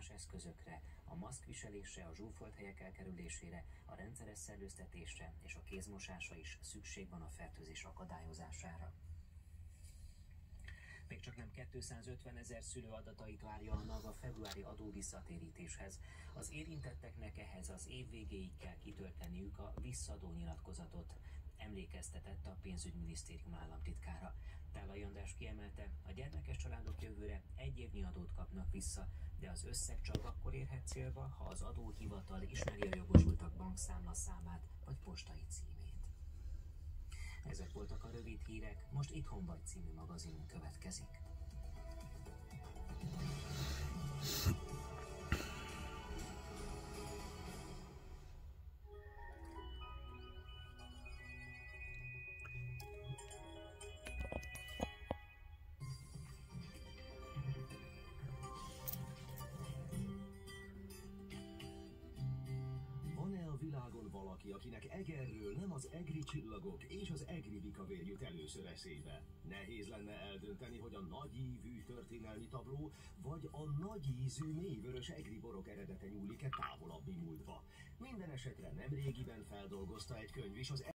más eszközökre, a maszkviselésre, a zsúfolt helyek elkerülésére, a rendszeres szellőztetésre és a kézmosásra is szükség van a fertőzés akadályozására. Még csak nem 250 000 szülő adatait várja a NAV a februári adóvisszatérítéshez. Az érintetteknek ehhez az év végéig kell kitölteniük a visszadó nyilatkozatot, emlékeztetett a pénzügyminisztérium államtitkára. Tálai András kiemelte, a gyermekes családok jövőre 1 évnyi adót kapnak vissza, de az összeg csak akkor érhet célba, ha az adóhivatal ismeri a jogosultak bankszámlaszámát vagy postai címét. Ezek voltak a rövid hírek, most Itthon vagy című magazinunk következik. Van-e a világon valaki, akinek Egerről nem az egri csillagok és az egri bikavér jut először eszébe? Nehéz lenne eldönteni, hogy a nagyívű történelmi tabló vagy a nagyízű mélyvörös egri borok eredete nyúlik-e távolabbi múltba. Minden esetre nemrégiben feldolgozta egy könyv is az